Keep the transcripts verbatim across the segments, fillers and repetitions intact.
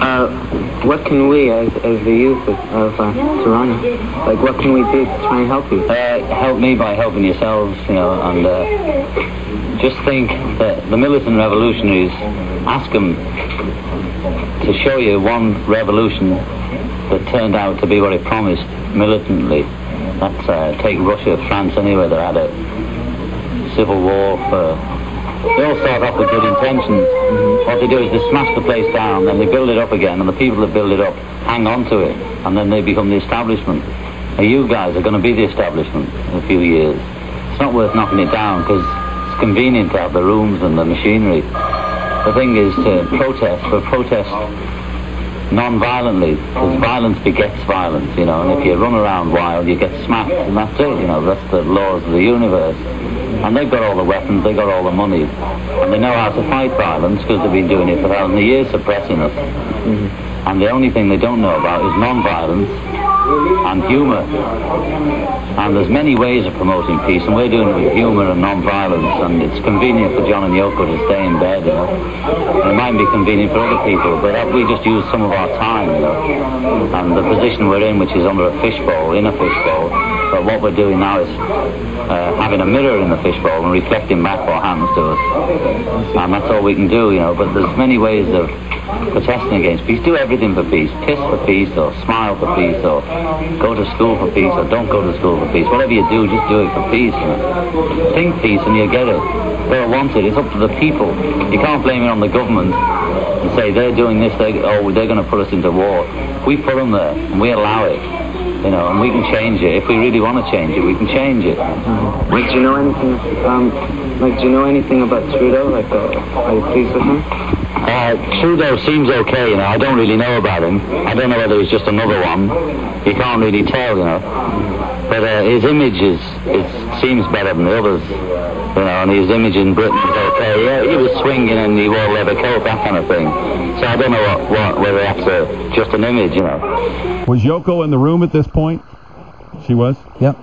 Uh, what can we, as, as the youth of, of uh, Toronto, like what can we do to try and help you? Uh, help me by helping yourselves, you know, and uh, just think that the militant revolutionaries, ask them to show you one revolution that turned out to be what it promised militantly. That's, uh, take Russia, France, anywhere they had a civil war for... They all start off with good intentions. Mm-hmm. What they do is they smash the place down, then they build it up again, and the people that build it up hang on to it, and then they become the establishment. And you guys are going to be the establishment in a few years. It's not worth knocking it down, because it's convenient to have the rooms and the machinery. The thing is to protest, but protest non-violently, because violence begets violence, you know, and if you run around wild, you get smacked, and that's it, you know, that's the laws of the universe. And they've got all the weapons, they've got all the money, and they know how to fight violence, because they've been doing it for thousands of years, suppressing us. Mm-hmm. And the only thing they don't know about is non-violence and humour. And there's many ways of promoting peace, and we're doing it with humour and non-violence, and it's convenient for John and Yoko to stay in bed, you know. And it might be convenient for other people, but we just use some of our time, you know. And the position we're in, which is under a fishbowl, in a fishbowl, but what we're doing now is uh, having a mirror in the fishbowl and reflecting back what happens to us. And that's all we can do, you know, but there's many ways of protesting against peace. Do everything for peace. Piss for peace, or smile for peace, or go to school for peace, or don't go to school for peace. Whatever you do, just do it for peace. You know? Think peace and you get it. They don't want it. It's up to the people. You can't blame it on the government and say they're doing this, they, oh, they're going to put us into war. We put them there and we allow it. You know, and we can change it. If we really want to change it, we can change it. Mm-hmm. Do you know anything, um, like, do you know anything about Trudeau? Like, uh, are you pleased with him? Uh, Trudeau seems okay, you know. I don't really know about him. I don't know whether he's just another one. You can't really tell, you know. But uh, his image is, it seems better than the others, you know, and his image in Britain is okay. Yeah, he was swinging and he wore a leather coat, that kind of thing. So I don't know what, what, whether that's a, just an image, you know. Was Yoko in the room at this point? She was? Yep.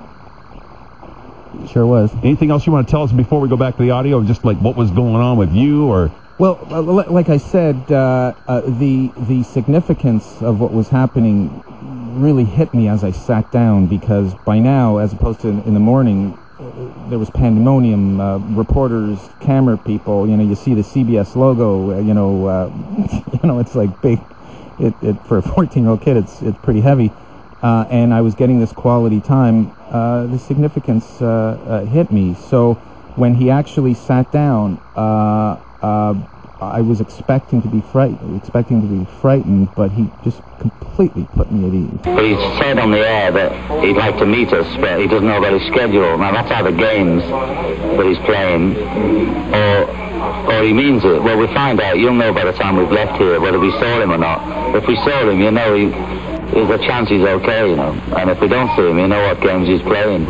Sure was. Anything else you want to tell us before we go back to the audio? Just like what was going on with you, or... Well, uh, like I said, uh, uh, the the significance of what was happening really hit me as I sat down, because by now, as opposed to in, in the morning, uh, there was pandemonium, uh, reporters, camera people, you know, you see the C B S logo, uh, you know, uh, you know, it's like big, it, it for a fourteen-year-old kid, it's it's pretty heavy, uh, and I was getting this quality time. Uh, the significance uh, uh, hit me. So when he actually sat down, uh, Uh, I was expecting to be frightened, expecting to be frightened, but he just completely put me at ease. But he said on the air that he'd like to meet us, but he doesn't know about his schedule. Now that's either games that he's playing, or or he means it. Well, we find out. You'll know by the time we've left here whether we saw him or not. If we saw him, you know, he, there's a chance he's okay, you know. And if we don't see him, you know what games he's playing.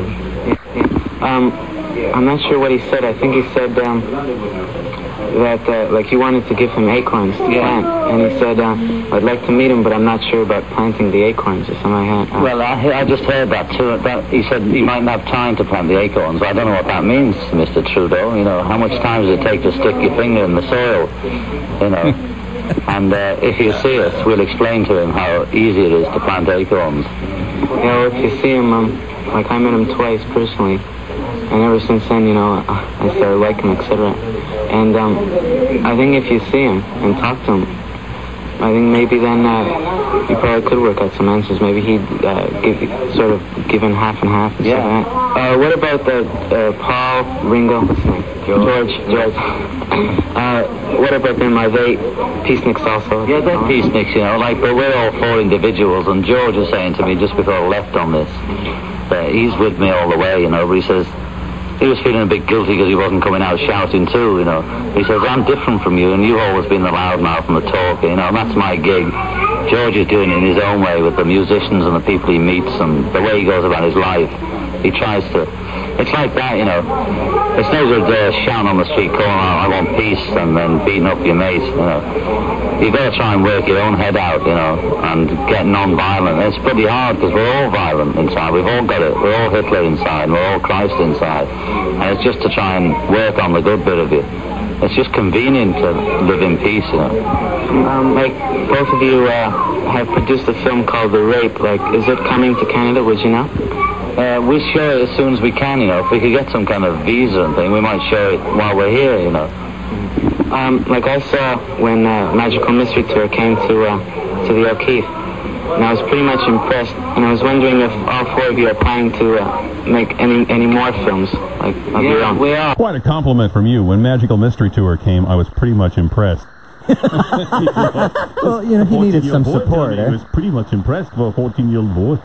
Um, I'm not sure what he said. I think he said um, that uh, like you wanted to give him acorns to yeah. plant, and he said uh, I'd like to meet him, but I'm not sure about planting the acorns or something like that. Uh, well, I, I just heard that too. That he said he might not have time to plant the acorns. I don't know what that means, Mister Trudeau. You know, how much time does it take to stick your finger in the soil? You know, and uh, if you see us, we'll explain to him how easy it is to plant acorns. You know, if you see him, um, like I met him twice personally. And ever since then, you know, I started liking him, et cetera. And um, I think if you see him and talk to him, I think maybe then uh, you probably could work out some answers. Maybe he'd uh, give, sort of given half and half. And yeah. Stuff like that. Uh, what about the uh, Paul, Ringo, what's his name? George, George. uh, what about them? Are they peaceniks also? Yeah, they're peaceniks, you know. Like, but we're all four individuals. And George was saying to me just before I left on this that he's with me all the way, you know. But he says. He was feeling a bit guilty because he wasn't coming out shouting too, you know. He says, I'm different from you, and you've always been the loudmouth and the talker, you know, and that's my gig. George is doing it in his own way with the musicians and the people he meets and the way he goes about his life. He tries to... It's like that, you know. It's no good uh, shouting on the street calling out, I want peace, and then beating up your mates, you know. You've got to try and work your own head out, you know, and get non-violent. It's pretty hard because we're all violent inside. We've all got it. We're all Hitler inside. We're all Christ inside. And it's just to try and work on the good bit of you. It's just convenient to live in peace, you know. Um, like, both of you uh, have produced a film called The Rape. Like, is it coming to Canada, would you know? Uh, we show it as soon as we can, you know. If we could get some kind of visa and thing, we might show it while we're here, you know. Um, like I saw when uh, Magical Mystery Tour came to uh, to the O'Keefe, and I was pretty much impressed. And I was wondering if all four of you are planning to uh, make any any more films like of yeah, your own. we are. Quite a compliment from you. When Magical Mystery Tour came, I was pretty much impressed. Well, you know, he needed some boy, support, Johnny, eh? I was pretty much impressed for a fourteen-year-old boy.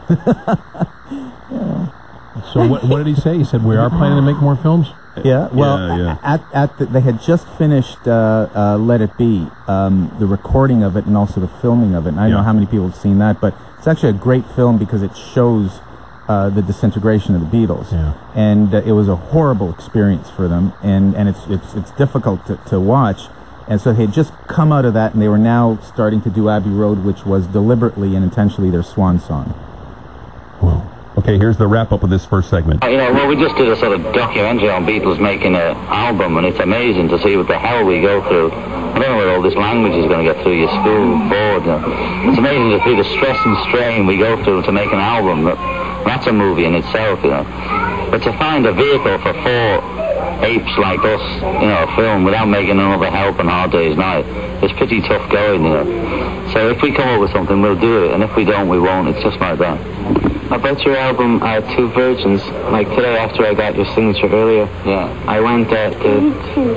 So what, what did he say? He said, we are planning to make more films? Yeah, well, Yeah, yeah. at at the, they had just finished uh, uh, Let It Be, um, the recording of it and also the filming of it. And I don't Yeah. know how many people have seen that, but it's actually a great film because it shows uh, the disintegration of the Beatles. Yeah. And uh, it was a horrible experience for them, and, and it's it's it's difficult to, to watch. And so they had just come out of that, and they were now starting to do Abbey Road, which was deliberately and intentionally their swan song. Whoa. Okay, here's the wrap-up of this first segment. You know, well, we just did a sort of documentary on Beatles making an album, and it's amazing to see what the hell we go through. I don't know where all this language is going to get through your school board. You know. It's amazing to see the stress and strain we go through to make an album. That, that's a movie in itself, you know. But to find a vehicle for four apes like us, you know, a film without making another Help and Hard Day's Night, it's pretty tough going, you know. So if we come up with something, we'll do it, and if we don't, we won't. It's just like that. About your album, uh, Two Virgins, like today after I got your signature earlier, Yeah. I went uh, to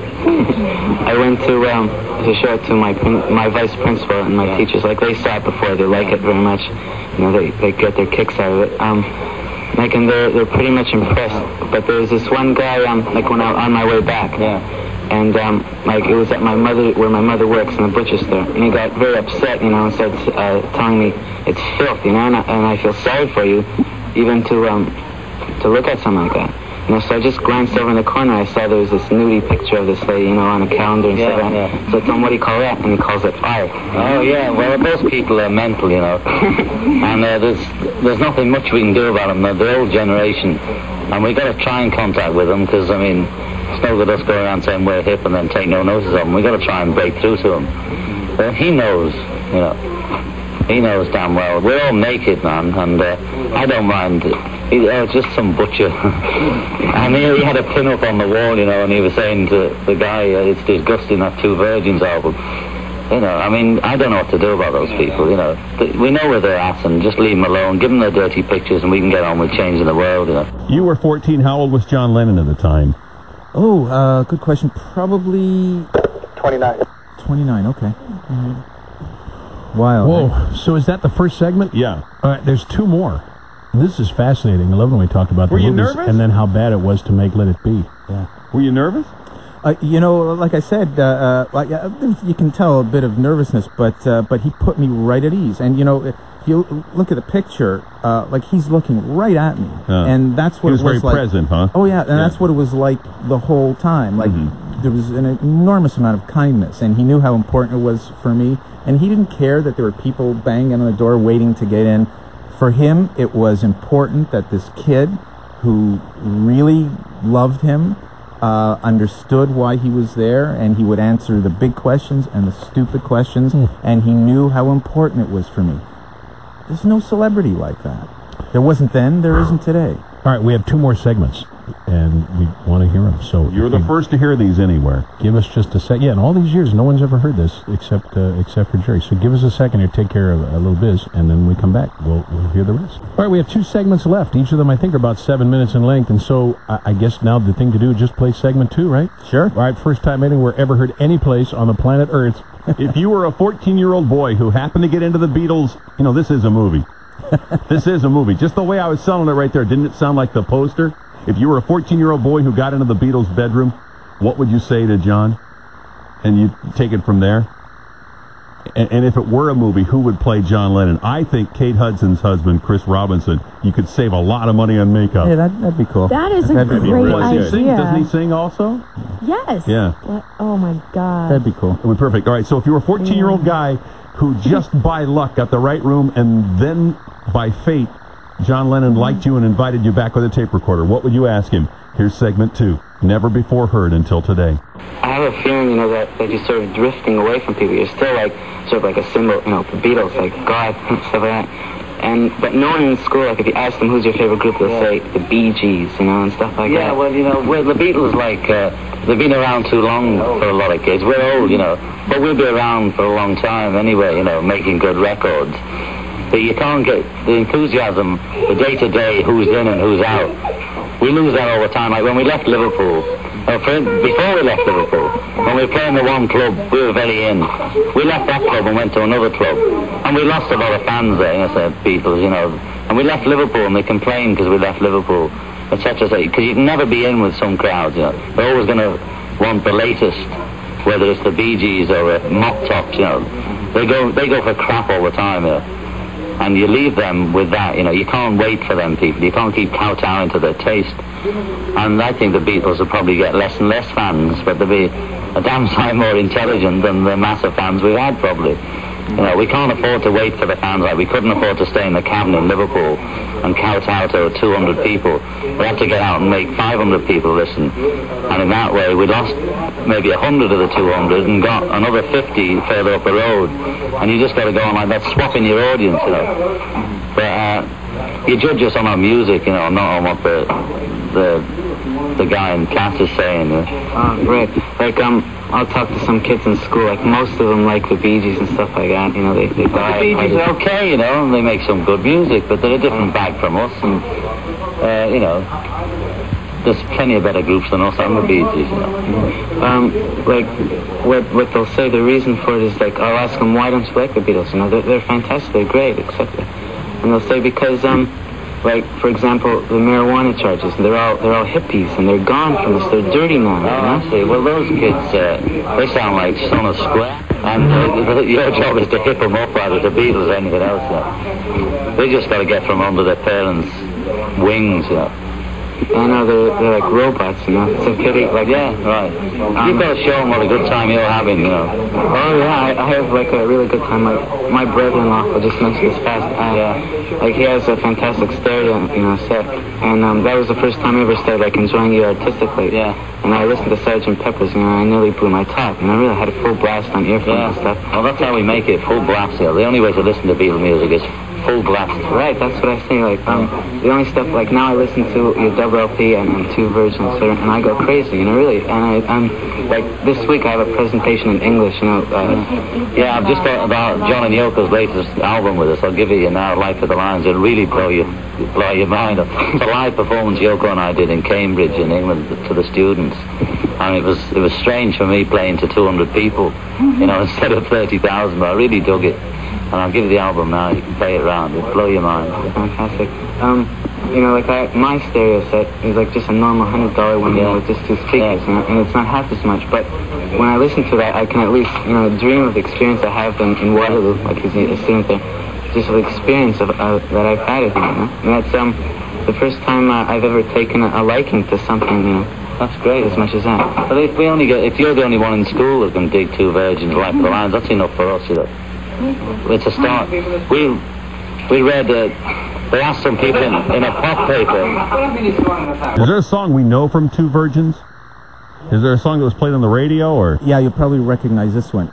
I went to um, to show it to my prin- my vice principal and my Yeah. teachers. Like they saw it before, they like it very much. You know, they they get their kicks out of it. Um, like and they're they're pretty much impressed. But there was this one guy um like when I on my way back. Yeah. And um, like it was at my mother, where my mother works in the butcher store, and he got very upset, you know, and started uh, telling me it's filth, you know, and I, and I feel sorry for you, even to um, to look at something like that, you know. So I just glanced over in the corner, I saw there was this nudie picture of this lady, you know, on a calendar and Yeah, stuff. yeah. So I told him, what do you call that? And he calls it fire. Oh yeah, well those people are mental, you know, and uh, there's there's nothing much we can do about them. They're the old generation, and we got to try and contact with them because I mean, it's no good us going around saying we're hip and then take no notice of them. We got to try and break through to them. But he knows, you know, he knows damn well. We're all naked, man, and uh, I don't mind. He, uh, just some butcher. And he, he had a pin up on the wall, you know, and he was saying to the guy, uh, it's disgusting, that Two Virgins album. You know, I mean, I don't know what to do about those people, you know. Th- We know where they're at, and just leave them alone. Give them their dirty pictures, and we can get on with changing the world, you know. You were fourteen. How old was John Lennon at the time? Oh, uh, good question. Probably twenty-nine. twenty-nine, okay. Wow. Whoa. So is that the first segment? Yeah. All right, there's two more. This is fascinating. I love when we talked about Were the you movies nervous? and then how bad it was to make Let It Be. Yeah. Were you nervous? Uh, you know, like I said, uh, uh, like, uh, there's- you can tell a bit of nervousness, but uh, but he put me right at ease. And you know, if you look at the picture, uh, like he's looking right at me, Uh, and that's what he was it was very like. present, huh? Oh yeah, and Yeah. that's what it was like the whole time. Like Mhm. there was an enormous amount of kindness, and he knew how important it was for me, and he didn't care that there were people banging on the door waiting to get in. For him, it was important that this kid who really loved him uh, understood why he was there, and he would answer the big questions and the stupid questions, Mm. and he knew how important it was for me. There's no celebrity like that. There wasn't then, there isn't today. All right, we have two more segments, and we want to hear them. So You're if the you first to hear these anywhere. Give us just a sec. Yeah, in all these years, no one's ever heard this except uh, except for Jerry. So give us a second here, take care of a little biz, and then we come back. We'll we'll hear the rest. All right, we have two segments left. Each of them, I think, are about seven minutes in length. And so I, I guess now the thing to do is just play segment two, right? Sure. All right, first time anywhere ever heard any place on the planet Earth. If you were a fourteen-year-old boy who happened to get into the Beatles, you know, this is a movie. This is a movie. Just the way I was selling it right there, didn't it sound like the poster? If you were a fourteen-year-old boy who got into the Beatles' bedroom, what would you say to John? And you take it from there. And, and if it were a movie, who would play John Lennon? I think Kate Hudson's husband, Chris Robinson. You could save a lot of money on makeup. Yeah, that, that'd be cool. That is a That'd be great really Does he good. sing? idea. Doesn't he sing also? Yes. Yeah. What? Oh my God. That'd be cool. It would be perfect. All right, so if you were a fourteen-year-old guy who just by luck got the right room and then by fate John Lennon liked you and invited you back with a tape recorder, what would you ask him? Here's segment two. never before heard until today. I have a feeling, you know, that, that you're sort of drifting away from people. You're still like, sort of like a symbol, you know, the Beatles, like God, stuff like that. And, but no one in school, like if you ask them who's your favorite group, they'll Yeah. say the Bee Gees, you know, and stuff like Yeah, that. well, you know, well, the Beatles, like, uh, they've been around too long for a lot of kids. We're old, you know, but we'll be around for a long time anyway, you know, making good records. But you can't get the enthusiasm, the day-to-day, who's in and who's out. We lose that all the time. Like when we left Liverpool, or for, before we left Liverpool, when we were playing the one club, we were very in. We left that club and went to another club. And we lost a lot of fans there, you know, so Beatles, you know. And we left Liverpool and they complained because we left Liverpool, et cetera, et cetera. Because you can never be in with some crowds, you know. They're always going to want the latest, whether it's the Bee Gees or a Mop Tops, you know. They go, they go for crap all the time, you know. And you leave them with that, you know. You can't wait for them people. You can't keep kowtowing to their taste. And I think the Beatles will probably get less and less fans, but they'll be a damn sight more intelligent than the massive fans we've had, probably. You know, we can't afford to wait for the fans. Like, we couldn't afford to stay in the cabin in Liverpool and kowtow to two hundred people. We have to get out and make five hundred people listen. And in that way, we lost maybe one hundred of the two hundred and got another fifty further up the road. And you just got to go on like that, swapping your audience, you know. But uh, you judge us on our music, you know, not on what the the the guy in class is saying. You know. Oh, great. Like, um, I'll talk to some kids in school, like most of them like the Bee Gees and stuff like that, you know, they, they die. The Bee Gees are okay, you know, and they make some good music, but they're a different bag from us, and, uh, you know, there's plenty of better groups than us and the Bee Gees, you know. Um, like, what what they'll say, the reason for it is, like, I'll ask them, why don't you like the Beatles? You know, they're, they're fantastic, they're great, et cetera. And they'll say, because, um, like, for example, the marijuana charges, they're all they're all hippies, and they're gone from us, they're dirty now, you Oh, know? I see. Well, those kids, uh, they sound like Son of Square, and uh, your job is to hip them up out of the Beatles or anything else, you know. They just got to get from under their parents' wings, you know. I know, they're, they're like robots, you know? It's a pity, like... Yeah, right. Um, You've got to show them what a good time you're having, you know. Oh, yeah, I, I have, like, a really good time. My, my brother-in-law, I'll just mention this fast, uh, Yeah. like, he has a fantastic stereo, you know, set, and um, that was the first time I ever started, like, enjoying it artistically. Yeah. And I listened to Sergeant Pepper's, you know, I nearly blew my top, and I really had a full blast on earphones Yeah. and stuff. Well, that's how we make it, full blast, you know. The only way to listen to Beatles music is full blast. Right, that's what I say, like, um, the only stuff, like, now I listen to your double L P and, and two versions, and I go crazy, you know, really, and I, I'm, like, this week I have a presentation in English, you know, uh, Yeah, I've just thought about John and Yoko's latest album with us. I'll give it you now, Life of the Lions. It'll really blow you, blow your mind. It's a live performance Yoko and I did in Cambridge in England to the students. And it was it was strange for me playing to two hundred people, you know, instead of thirty thousand, but I really dug it. And I'll give you the album now, you can play it around, it'll blow your mind. fantastic. Um, you know, like, I, my stereo set is like just a normal one hundred dollar one, you know, with just two speakers, Yeah. you know, and it's not half as much, but when I listen to that, I can at least, you know, dream of the experience I have in, in Waterloo, like as a student there, just the experience of, uh, that I've had it, you know, and that's um, the first time uh, I've ever taken a, a liking to something, you know. That's great. As much as that. But if we only get, if you're the only one in school that can dig two virgins, Life of the Lions, that's enough for us, you know. It's a start. We we read, uh, they asked some people in, in a pop paper. Is there a song we know from Two Virgins? Is there a song that was played on the radio, or? Yeah, you'll probably recognize this one.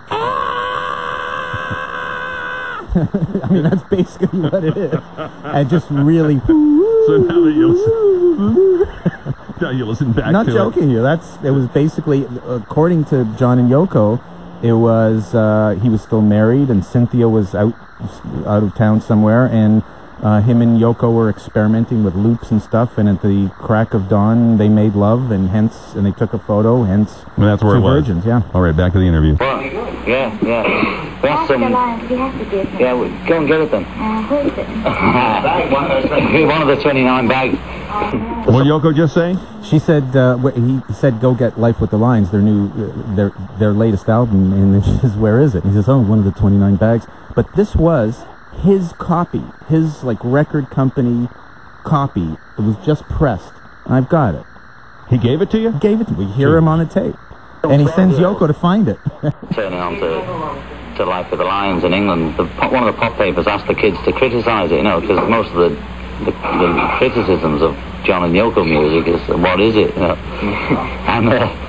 I mean, that's basically what it is. And just really... So now that you listen, now you listen back Not to joking it. you. That's it was basically, according to John and Yoko, it was uh, he was still married and Cynthia was out out of town somewhere, and uh, him and Yoko were experimenting with loops and stuff. And at the crack of dawn, they made love, and hence, and they took a photo. Hence, And that's where Two it was. Virgins. Yeah. All right, back to the interview. Well, yeah, yeah. We asked some, The Lions, we have to give him. yeah, we, go and get it then. Uh, who is it? One of the twenty-nine bags. What did Yoko just say? She said uh, wh- he said go get Life with the Lions, their new uh, their their latest album, and then she says, where is it? And he says, oh, one of the twenty-nine bags. But this was his copy, his like record company copy. It was just pressed. I've got it. He gave it to you? Gave it to me. We hear him on the tape, and he sends Yoko to find it. Turning on to, to Life of the Lions in England, the, one of the pop papers asked the kids to criticise it, you know, because most of the the, the criticisms of John and Yoko music is, what is it? You know? and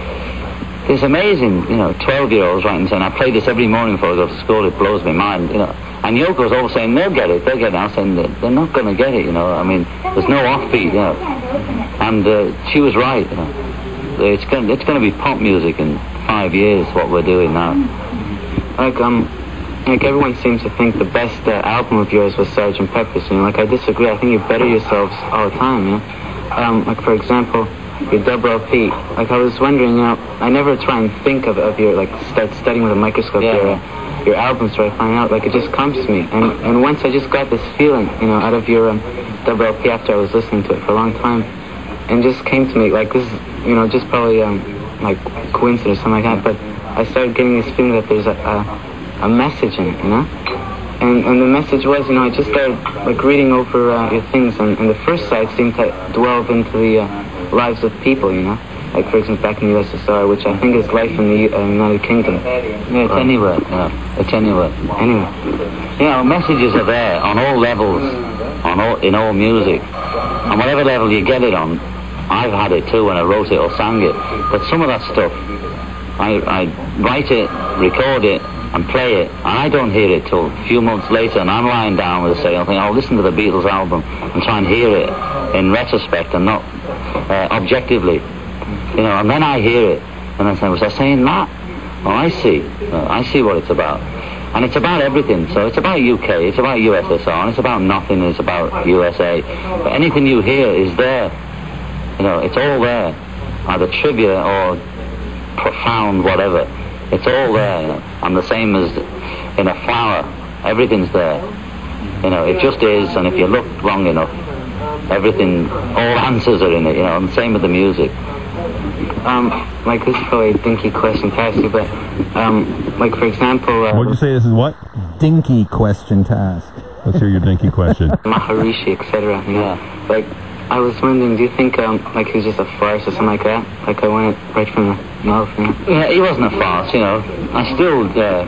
uh, it's amazing, you know, twelve-year-olds writing saying, I play this every morning before I go to school, it blows my mind, you know. And Yoko's always saying, they'll get it, they'll get it. I'm saying, they're not going to get it, you know. I mean, there's no offbeat, you know. And uh, she was right, you know. It's going, it's going to be pop music in five years, what we're doing now. Like, um, like everyone seems to think the best uh, album of yours was Sergeant Pepper's, you know. Like, I disagree. I think you better yourselves all the time, you know. Um, like, for example, your double L P. Like, I was wondering, you know, I never try and think of, of your, like, start studying with a microscope, yeah. your, uh, your albums, so I find out, like, it just comes to me. And and once I just got this feeling, you know, out of your um, double L P after I was listening to it for a long time, and just came to me, like, this is, you know, just probably, um, like, coincidence or something like that, but I started getting this feeling that there's a, a, a message in it, you know? And and the message was, you know, I just started, like, reading over uh, your things, and, and the first side seemed to delve into the uh, lives of people, you know? Like, for example, back in the U S S R, which I think is life in the uh, United Kingdom. Yeah, it's right. Anywhere, you know, it's anywhere. Anyway. You know, messages are there on all levels, on all, in all music. On whatever level you get it on, I've had it too when I wrote it or sang it. But some of that stuff, I, I write it, record it, and play it, and I don't hear it till a few months later, and I'm lying down with a say, I think, I'll listen to the Beatles album and try and hear it in retrospect and not uh, objectively. You know, and then I hear it, and I say, was I saying that? Oh, I see. Uh, I see what it's about. And it's about everything. So it's about U K, it's about U S S R, and it's about nothing, it's about U S A. But anything you hear is there. You know, it's all there. Either trivia or profound whatever. It's all there. You know? And the same as in a flower. Everything's there. You know, it just is, and if you look long enough, everything, all answers are in it, you know, and the same with the music. Um, like, this is probably a dinky question to ask you, but, um, like, for example... Uh, What'd you say this is what? Dinky question to ask. Let's hear your dinky question. Maharishi, et cetera. You know? Yeah. Like, I was wondering, do you think, um, like, he was just a farce or something like that? Like, I want it right from the mouth, you know? Yeah, he wasn't a farce, you know. I still, uh,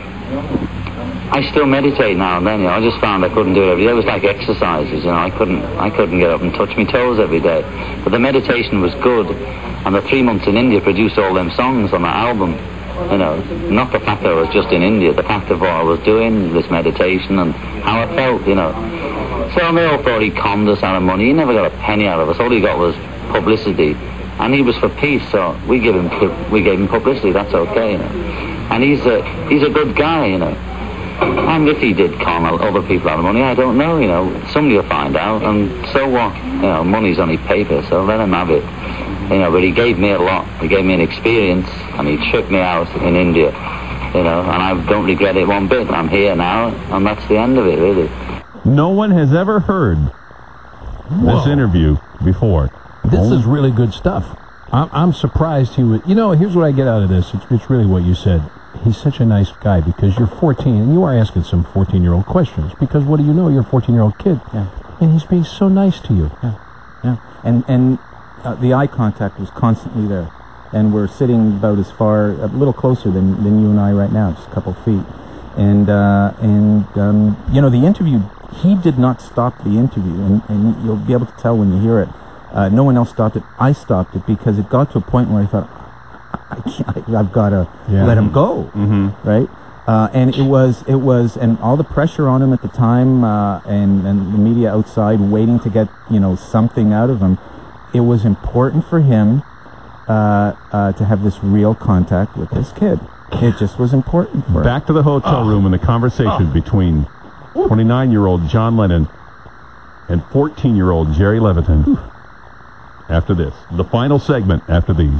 I still meditate now and then, you know. I just found I couldn't do it every day. It was like exercises, you know. I couldn't, I couldn't get up and touch my toes every day. But the meditation was good. And the three months in India produced all them songs on that album. You know, not the fact that I was just in India, the fact of what I was doing, this meditation, and how I felt, you know. So they all thought he conned us out of money. He never got a penny out of us. All he got was publicity. And he was for peace, so we give him we gave him publicity, that's okay, you know. And he's a, he's a good guy, you know. And if he did con other people out of money, I don't know, you know. Somebody will find out, and so what? You know, money's only paper, so let him have it. You know, but he gave me a lot. He gave me an experience, and he tricked me out in India, you know, and I don't regret it one bit. I'm here now, and that's the end of it, really. No one has ever heard Whoa. this interview before. This oh. is really good stuff. I'm, I'm surprised he would... You know, here's what I get out of this. It's, it's really what you said. He's such a nice guy because you're fourteen, and you are asking some fourteen-year-old questions, because what do you know? You're a fourteen-year-old kid. Yeah. And he's being so nice to you. Yeah, yeah. And... and Uh, the eye contact was constantly there, and we're sitting about as far, a little closer than, than you and I right now, just a couple feet. And uh, and um, you know, the interview, he did not stop the interview, and, and you'll be able to tell when you hear it. Uh, no one else stopped it. I stopped it because it got to a point where I thought, I can't, I, I've got to yeah. let him go, mm-hmm. right? Uh, and it was, it was, and all the pressure on him at the time, uh, and, and the media outside waiting to get, you know, something out of him. It was important for him uh, uh, to have this real contact with this kid. It just was important for him. Back to the hotel room and the conversation between twenty-nine-year-old John Lennon and fourteen-year-old Jerry Levitan. After this, the final segment after these.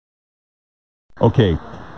Okay.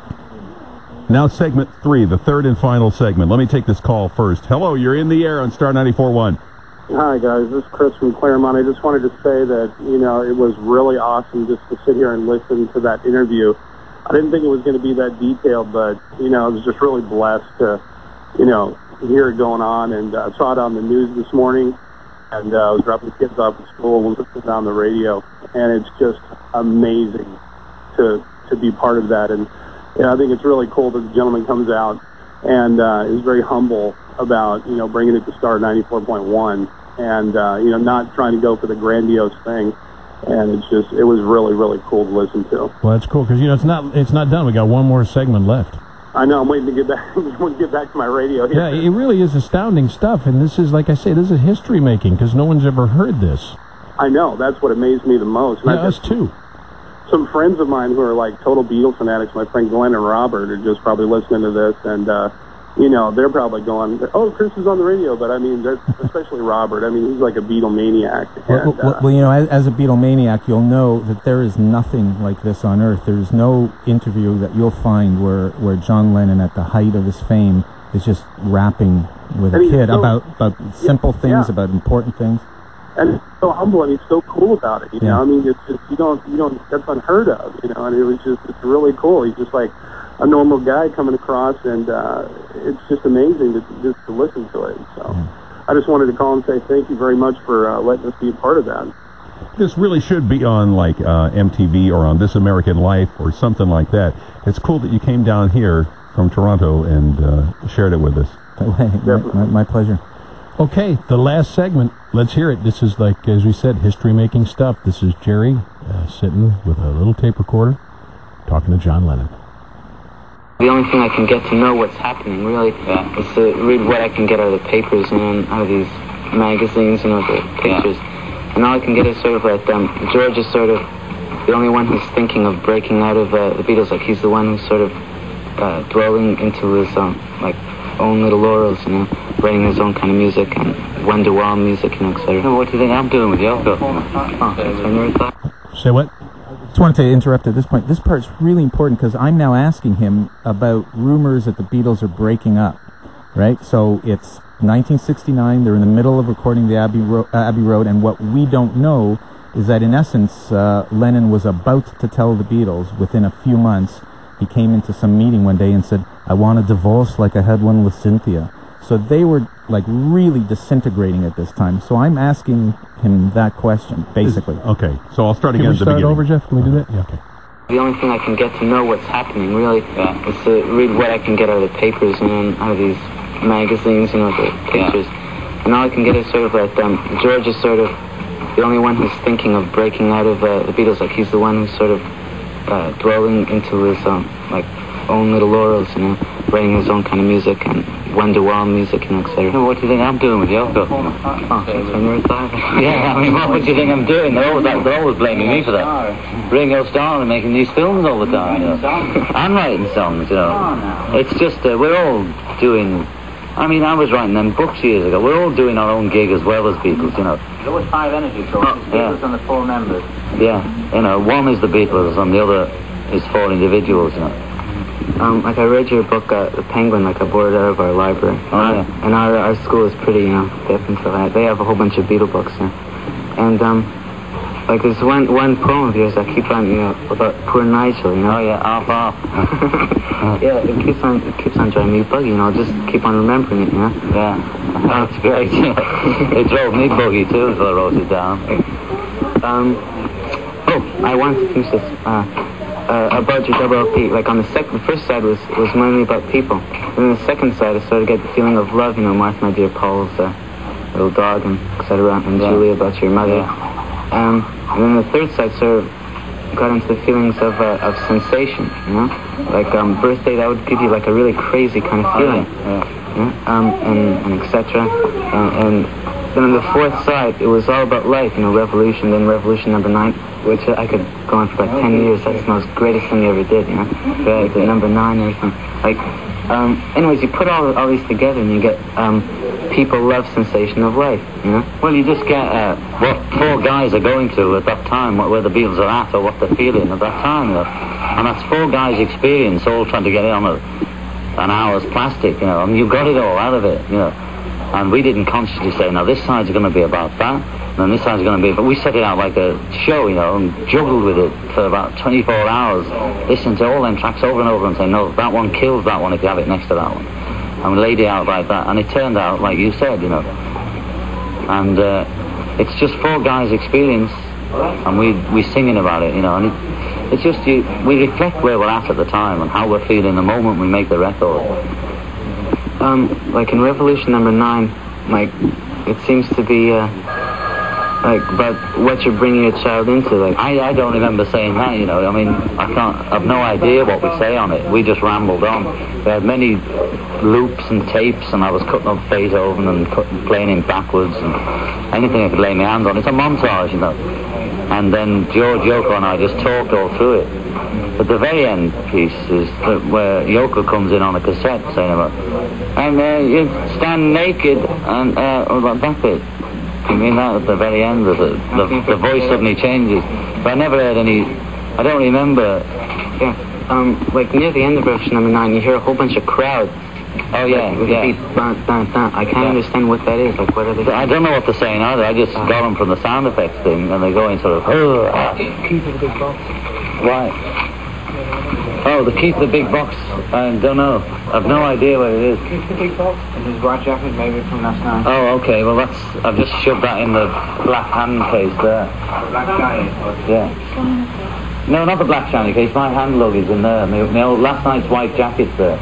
Now segment three, the third and final segment. Let me take this call first. Hello, you're in the air on Star ninety-four point one. Hi, guys. This is Chris from Claremont. I just wanted to say that, you know, it was really awesome just to sit here and listen to that interview. I didn't think it was going to be that detailed, but, you know, I was just really blessed to, you know, hear it going on. And I uh, saw it on the news this morning, and uh, I was dropping the kids off at school and listening on the radio. And it's just amazing to to be part of that. And you know, I think it's really cool that the gentleman comes out and uh, is very humble about, you know, bringing it to Star ninety-four point one and uh, you know, not trying to go for the grandiose thing. And it's just, it was really, really cool to listen to. Well, that's cool because you know it's not it's not done. We got one more segment left. I know. I'm waiting to get back. want to get back to my radio here. Yeah, it really is astounding stuff. And this is, like I say, this is history making because no one's ever heard this. I know. That's what amazed me the most. And Yeah, us too. Some friends of mine who are like total Beatles fanatics, my friend Glenn and Robert, are just probably listening to this, and uh, you know, they're probably going, "Oh, Chris is on the radio," but I mean, that's, especially Robert. I mean, he's like a Beatle maniac. Well, And, well, uh, well, you know, as, as a Beatle maniac, you'll know that there is nothing like this on Earth. There's no interview that you'll find where, where John Lennon, at the height of his fame, is just rapping with a And he's kid so- about, about simple yeah, things, yeah. about important things. and he's so humble, and he's so cool about it. You Yeah. know, I mean, it's just, you don't, you don't, that's unheard of. You know, and it was just, it's really cool. He's just like a normal guy coming across, and uh, it's just amazing to just to listen to it. So, Yeah. I just wanted to call and say thank you very much for uh, letting us be a part of that. This really should be on like uh, M T V or on This American Life or something like that. It's cool that you came down here from Toronto and uh, shared it with us. my, my, my pleasure. Okay, the last segment. Let's hear it. This is, like, as we said, history-making stuff. This is Jerry uh, sitting with a little tape recorder talking to John Lennon. The only thing I can get to know what's happening, really, Yeah. is to read what I can get out of the papers, you know, and out of these magazines, you know, the pictures. And all I can get is sort of like, um, George is sort of the only one who's thinking of breaking out of uh, the Beatles. Like, he's the one who's sort of uh, dwelling into his, um, like, own little laurels, you know, writing his own kind of music and Wonderwall music, you know, et cetera. What do you think I'm doing with Yoko? Oh, that's what I never thought. Say what? Just wanted to interrupt at this point. This part's really important because I'm now asking him about rumors that the Beatles are breaking up, right? So it's nineteen sixty-nine. They're in the middle of recording the Abbey, Ro- uh, Abbey Road, and what we don't know is that, in essence, uh, Lennon was about to tell the Beatles within a few months. He came into some meeting one day and said, "I want a divorce like I had one with Cynthia." So they were, like, really disintegrating at this time. So I'm asking him that question, basically. Okay, so I'll start Can again we at the start beginning. over, Jeff? Can we do that? Yeah, okay. The only thing I can get to know what's happening, really, Yeah. is to read what I can get out of the papers, you know, and out of these magazines, you know, the pictures. And all I can get is sort of like, um, George is sort of the only one who's thinking of breaking out of uh, the Beatles. Like, he's the one who's sort of uh, dwelling into his, um, like, own little laurels, you know, writing his own kind of music and Wonderwall music, you know, et cetera. What do you think I'm doing with Yoko? Oh, that's what I never thought. Yeah, I mean, what would you think I'm doing? They're always, they're always blaming me for that. Ringo Starr and making these films all the time, you know. I'm writing songs, you know. It's just, uh, we're all doing, I mean, I was writing them books years ago. We're all doing our own gig as well as Beatles, you know. There was five energy sources, Yeah. Beatles and the four members. Yeah, you know, one is the Beatles and the other is four individuals, you know. Um, like, I read your book, uh, The Penguin, like, I bought it out of our library. Oh, yeah. And our, our school is pretty, you know, hip and stuff like that. They have a whole bunch of Beatle books, you know. And, um, like, there's one one poem of yours I keep on, you know, about poor Nigel, you know. Oh, yeah, half off. Yeah, it keeps on, it keeps on driving me buggy, you know, just keep on remembering it, you know. Yeah, that's great. It drove me buggy, too, so I wrote it down. Um, oh, I wanted to finish this, uh, uh, about your double L P. Like, on the second, the first side was, was mainly about people. And then the second side, I started to get the feeling of love, you know, Martha, my dear Paul's uh, little dog, and et cetera, and Yeah. Julie, about your mother. Yeah. Um, and then the third side sort of got into the feelings of, uh, of sensation, you know? Like, um, birthday, that would give you, like, a really crazy kind of feeling. Yeah. Yeah, um, and, and et cetera. And, and then on the fourth side, it was all about life, you know, revolution, then revolution number nine, which I could go on for like ten years. That's the most greatest thing you ever did, you know? Like the number nine and everything. Like, um, anyways, you put all, all these together and you get, um, people love sensation of life, you know? Well, you just get uh, what four guys are going through at that time, what, where the Beatles are at, or what they're feeling at that time, you know? And that's four guys' experience, all trying to get it on a, an hour's plastic, you know? And you got it all out of it, you know? And we didn't consciously say, now this side's going to be about that, and then this side's going to be, but we set it out like a show, you know, and juggled with it for about twenty-four hours, listening to all them tracks over and over and saying, no, that one kills that one if you have it next to that one. And we laid it out like that, and it turned out, like you said, you know, and uh, it's just four guys' experience, and we, we're singing about it, you know, and it, it's just, you, we reflect where we're at at the time and how we're feeling the moment we make the record. Um, like in Revolution number nine, like, it seems to be uh, like about what you're bringing your child into. Like I, I don't remember saying that, you know. I mean, I can't. I've no idea what we say on it. We just rambled on. We had many loops and tapes, and I was cutting up Beethoven and cutting, playing him backwards and anything I could lay my hands on. It's a montage, you know. And then George, Yoko, and I just talked all through it. But the very end piece is that where Yoko comes in on a cassette saying about, and uh, you stand naked and uh, oh, that bit. I mean that at the very end, the, the, the voice suddenly changes. But I never heard any, I don't remember. Yeah, um, like near the end of version number nine, you hear a whole bunch of crowd. Oh yeah, like, with yeah. the beat, dun, dun, dun. I can't Yeah. understand what that is. Like what are they? I don't know what they're saying either. I just got them from the sound effects thing, and they're going sort of, oh, ah. Keep the big box. Right. Oh, the keep the big box. I don't know. I've no idea what it is. Keep the big box. And his white jacket, maybe from last night. Oh, okay. Well, that's. I've just shoved that in the black hand case there. Black shiny. Yeah. No, not the black shiny case. My hand luggage in there. My, my old last night's white jacket's there.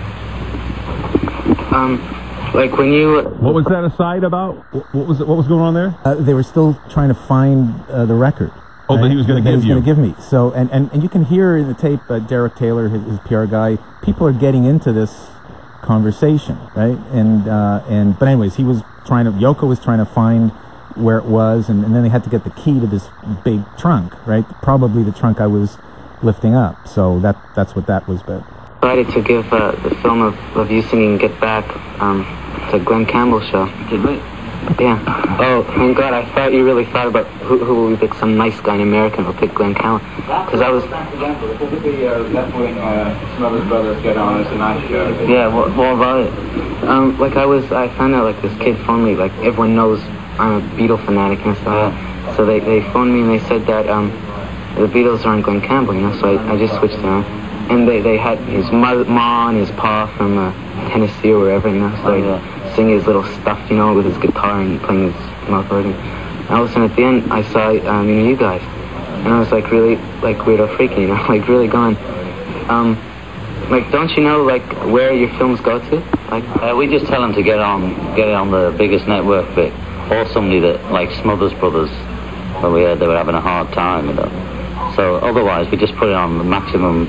Um, like when you. What was that aside about? What what was it, what was going on there? Uh, they were still trying to find uh, the record. Oh, that he was going to that give he you. was going to give me. So, and, and, and you can hear in the tape, uh, Derek Taylor, his, his P R guy, people are getting into this conversation, right? And, uh, and, but anyways, he was trying to, Yoko was trying to find where it was, and, and then they had to get the key to this big trunk, right? Probably the trunk I was lifting up. So that, that's what that was about. Decided to give uh, the film of, of you singing Get Back um, to Glenn Campbell's show. Did we? Yeah. Oh, thank God. I thought you really thought about who, who will we pick, some nice guy in America who'll pick Glenn Campbell. Because I was... The uh, left-wing uh, Smothers Brothers Get On is a nice show. Yeah, what, what about it? Um, like I was, I found out like this kid phoned me, like everyone knows I'm a Beatle fanatic and stuff. Yeah. So they, they phoned me and they said that um, the Beatles aren't Glenn Campbell, you know, so I, I just switched around. And they, they had his mother, ma and his pa from uh, Tennessee or wherever, you know, so Oh, they yeah. sing his little stuff, you know, with his guitar and playing his mouth organ. And all of a sudden at the end, I saw, um, you know, you guys. And I was like really, like weirdo freaky, you know, like really going, um, like don't you know, like where your films go to? Like, Uh, we just tell them to get on, get it on the biggest network bit, or somebody that, like Smothers Brothers, where we heard they were having a hard time, you know. So otherwise, we just put it on the maximum,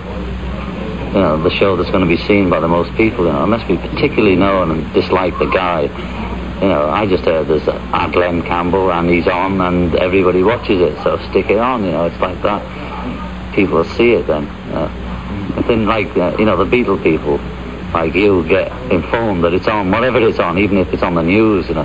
you know, the show that's going to be seen by the most people, you know, unless we particularly know and dislike the guy. You know, I just heard there's a Glenn Campbell and he's on and everybody watches it, so stick it on, you know, it's like that. People will see it then. You know. But then, like, uh, you know, the Beatle people, like you, get informed that it's on, whatever it's on, even if it's on the news, you know.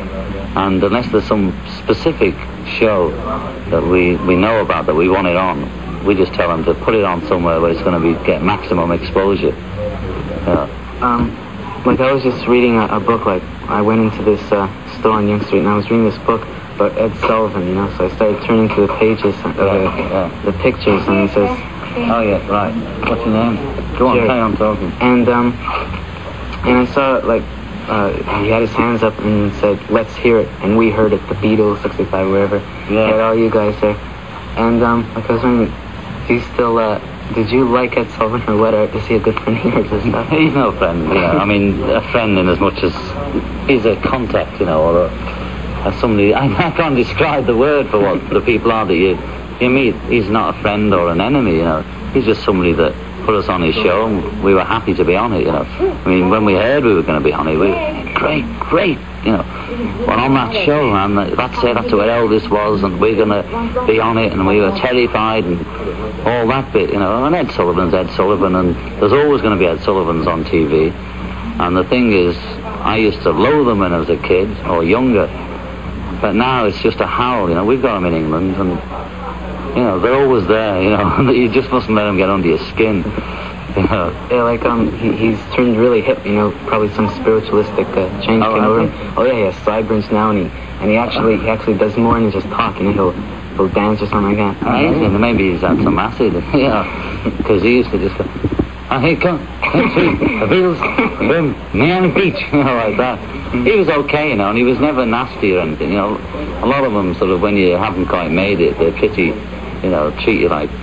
And unless there's some specific show that we, we know about that we want it on, we just tell them to put it on somewhere where it's going to be get maximum exposure. Yeah. um, like I was just reading a, a book, like I went into this uh, store on Young Street and I was reading this book about Ed Sullivan, you know, so I started turning to the pages of Yeah, the, yeah. the pictures and it says, Oh yeah, right. What's your name? Go on, Jerry. carry on talking. and um, and I saw like uh, he had his hands up and said, "Let's hear it," and we heard it. The Beatles, sixty-five, wherever. Yeah. He had all you guys there, and um, like I was wondering, do you still uh, did you like Ed Sullivan or what? Or is he a good friend of yours or stuff? He's no friend, you know. I mean, a friend in as much as he's a contact, you know, or a, a somebody. I, I can't describe the word for what the people are that you you meet. He's not a friend or an enemy, you know. He's just somebody that put us on his show, and we were happy to be on it, you know. I mean, when we heard we were going to be on it, we were great, great, you know. We're on that show, and that's it. That's where Elvis was, and we're going to be on it, and we were terrified, and all that bit, you know. And Ed Sullivan's Ed Sullivan, and there's always going to be Ed Sullivans on T V. And the thing is, I used to loathe them when I was a kid, or younger, but now it's just a howl, you know. We've got them in England, and, you know, they're always there, you know. You just mustn't let them get under your skin, you know. Yeah, like um, he, he's turned really hip, you know, probably some spiritualistic uh, change Oh, came over okay. him. Oh yeah, he has sideburns now, and he and he actually he actually does more than just talk, you know. He'll he'll dance or something like that. Amazing. Maybe he's had some acid, you know, because he used to just go, oh, here come, the Beatles, boom, Miami Beach, you know, like that. He was okay, you know, and he was never nasty or anything, you know. A lot of them, sort of, when you haven't quite made it, they're pretty, you know, treat you like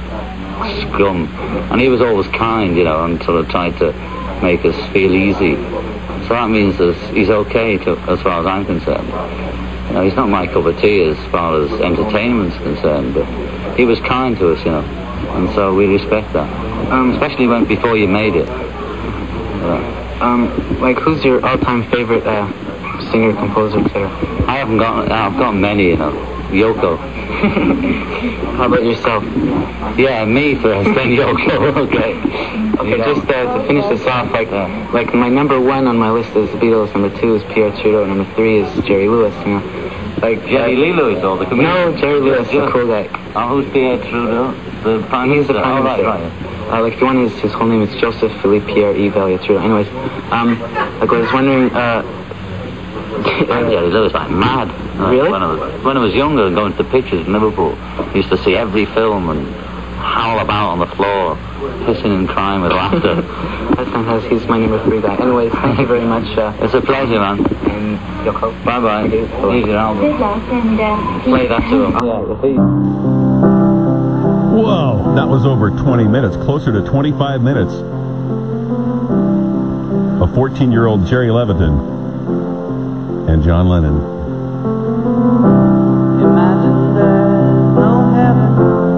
scum. And he was always kind, you know, and sort of tried to make us feel easy. So that means that he's okay to, as far as I'm concerned. You know, he's not my cup of tea as far as entertainment's concerned, but he was kind to us, you know, and so we respect that. Um, especially when before you made it. Yeah. Um, like, who's your all-time favorite uh, singer, composer, et cetera? I haven't got, I've got many, you know. Yoko. How about yourself? Yeah, me first, then Yoko. Okay. Okay, just uh, to finish this off, like, uh, like my number one on my list is the Beatles, number two is Pierre Trudeau, number three is Jerry Lewis, you know. Like Jerry uh, Lee Lewis, or the comedian? No, Jerry Lewis, yeah. the cool guy. Oh, who's Pierre Trudeau? The Prime He's Minister? the Prime oh, Minister. Right, right. Uh, like, the one is, his whole name is Joseph Philippe Pierre Yves Elliott Trudeau. Anyways, um, like, I was wondering, uh... I'm Jerry Lewis, like mad. Really? When I was, when I was younger and going to the pictures in Liverpool, I used to see every film and howl about on the floor, pissing and crying with laughter. That's fantastic. He's my number three guy. Anyways, thank you very much. Uh, it's a pleasure, man. And Yoko. Bye-bye. Here's your album. Good luck and uh, Play that to him. Yeah, you see. Whoa, that was over twenty minutes, closer to twenty-five minutes. A fourteen-year-old Jerry Levitan and John Lennon. Imagine there's no heaven.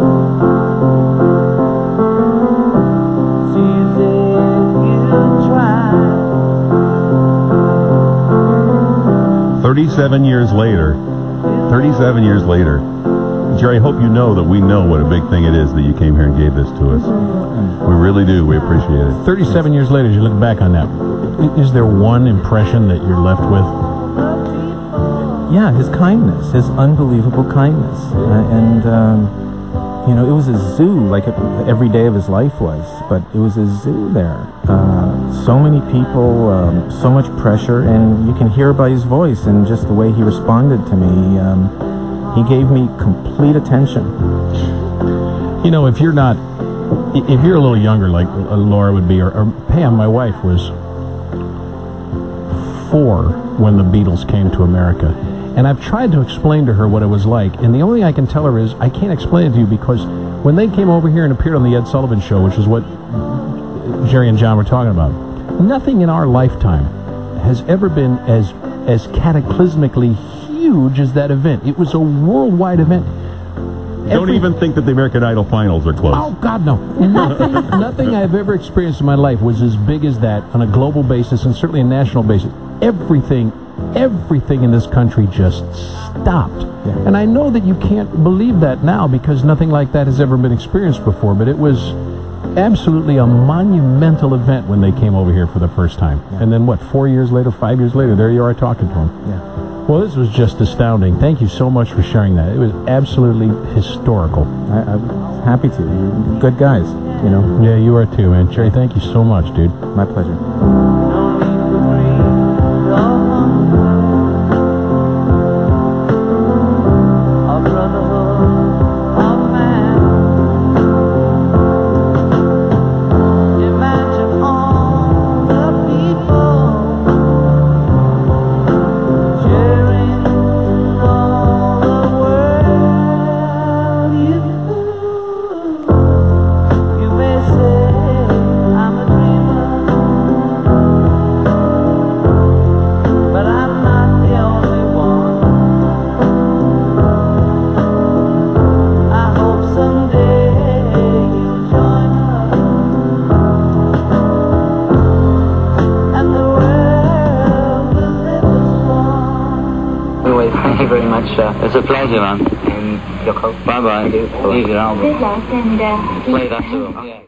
See if you try. thirty-seven years later, thirty-seven years later, Jerry, I hope you know that we know what a big thing it is that you came here and gave this to us. We really do. We appreciate it. thirty-seven years later, as you look back on that, is there one impression that you're left with? Yeah, his kindness, his unbelievable kindness. Uh, and, um, you know, it was a zoo, like it, every day of his life was, but it was a zoo there. Uh, so many people, um, so much pressure, and you can hear by his voice and just the way he responded to me. Um, he gave me complete attention. You know, if you're not, if you're a little younger, like Laura would be, or, or Pam, my wife, was four when the Beatles came to America. And I've tried to explain to her what it was like, and the only thing I can tell her is, I can't explain it to you because when they came over here and appeared on the Ed Sullivan Show, which is what Jerry and John were talking about, nothing in our lifetime has ever been as as cataclysmically huge as that event. It was a worldwide event. Don't Every, even think that the American Idol finals are close. Oh, God, no. Nothing, nothing I've ever experienced in my life was as big as that on a global basis and certainly a national basis. Everything, everything in this country just stopped. Yeah. And I know that you can't believe that now because nothing like that has ever been experienced before, but it was absolutely a monumental event when they came over here for the first time. Yeah. And then, what, four years later, five years later, there you are talking to them. Yeah. Well, this was just astounding. Thank you so much for sharing that. It was absolutely historical. I, I'm happy to. You're good guys, you know. Yeah, you are too, man. Jerry, thank you so much, dude. My pleasure. Thank you very much. Uh, it's a pleasure, man. And Yoko. Bye-bye. Here's your album. good luck and uh, Play that to him. Yeah.